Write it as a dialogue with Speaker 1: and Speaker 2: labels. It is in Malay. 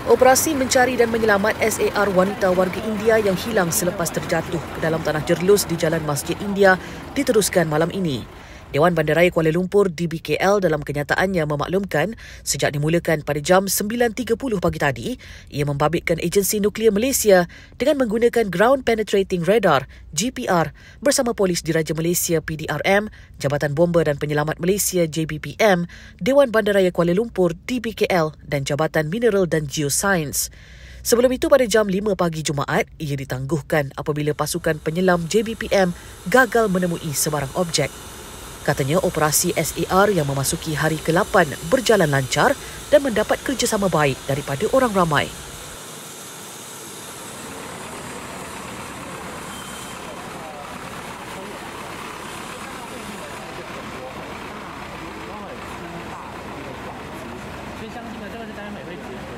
Speaker 1: Operasi mencari dan menyelamat SAR wanita warga India yang hilang selepas terjatuh ke dalam tanah jerlus di Jalan Masjid India diteruskan malam ini. Dewan Bandaraya Kuala Lumpur DBKL dalam kenyataannya memaklumkan sejak dimulakan pada jam 9.30 pagi tadi, ia membabitkan Agensi Nuklear Malaysia dengan menggunakan Ground Penetrating Radar GPR bersama Polis Diraja Malaysia PDRM, Jabatan Bomba dan Penyelamat Malaysia JBPM, Dewan Bandaraya Kuala Lumpur DBKL dan Jabatan Mineral dan Geoscience. Sebelum itu pada jam 5 pagi Jumaat, ia ditangguhkan apabila pasukan penyelam JBPM gagal menemui sebarang objek. Katanya operasi SAR yang memasuki hari ke-8 berjalan lancar dan mendapat kerjasama baik daripada orang ramai.
Speaker 2: Saya相信呢，这个是大家美会解决。